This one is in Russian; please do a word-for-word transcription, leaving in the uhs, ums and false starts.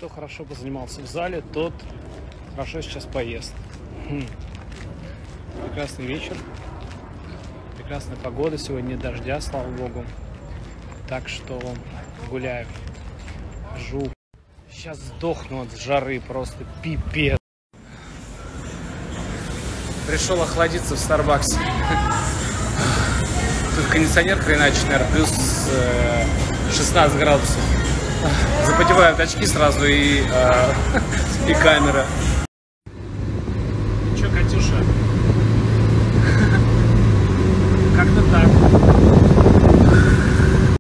Кто хорошо позанимался в зале, тот хорошо сейчас поест. Хм. Прекрасный вечер. Прекрасная погода. Сегодня нет дождя, слава богу. Так что гуляю. Жу. Сейчас сдохну от жары. Просто пипец. Пришел охладиться в Старбаксе. Тут кондиционер хреначит, наверное, плюс шестнадцать градусов. Запотевают очки сразу и, э, и камера. Че, Катюша? Как-то так.